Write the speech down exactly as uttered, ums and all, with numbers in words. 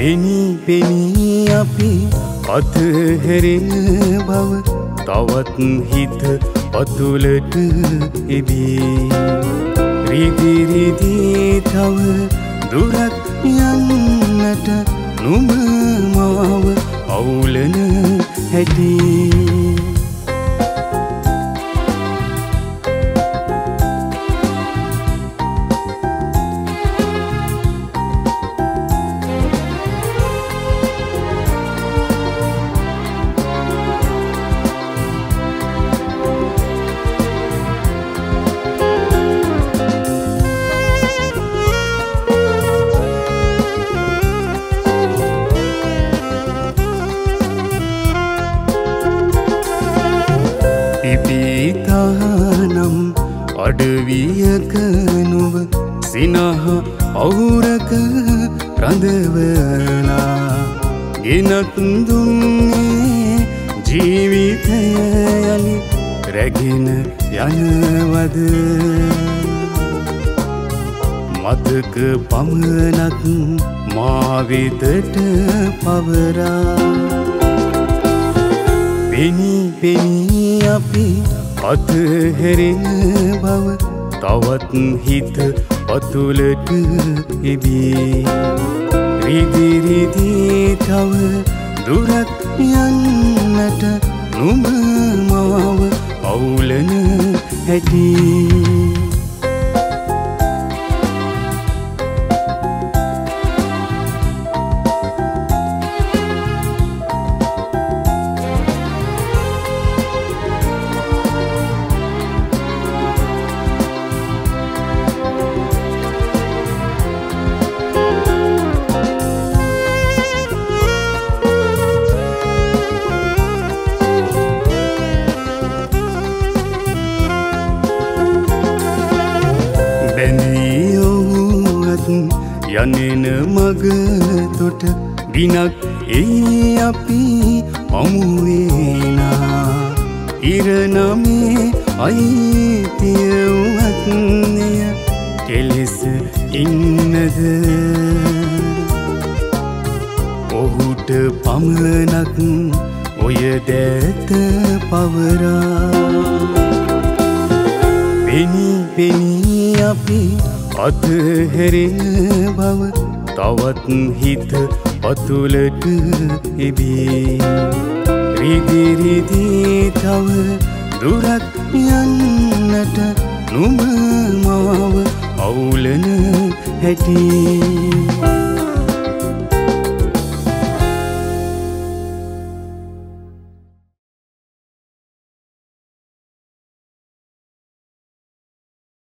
පෙනී පෙනී අපි අතහැරෙන බව තවත් හිත පතුලට එබී රිදි රිදි තව දුරක් යන්නට නුඹ මාව අවුලන හැටි පිපිතානම් අඩවියක නුඹ සිනහ අවුරක රඳවලා ගෙනත් දුන්නේ ජීවිතය යලි රැගෙන යනවද මතක පමණක් මා වෙතට පවරා පෙනී පෙනී අපි අතහැරෙන බව තවත් හිත පතුලට එබී රිදි රිදි තව දුරක් යන්නට නුඹ මාව අවුලන හැටි යනෙන මග තොට ගිනක් එයි අපි අමුවේනා ඉරනමේ අයිතිය වත්නය කෙලෙස ඉන්නද ඔහුට පමණක් ඔය දැත පවරා පෙනී පෙනී අපි අතහැරෙන බව තවත් හිත පතුලට එබී රිදි රිදි තව දුරක් යන්නට නුඹ මාව අවුලන හැටි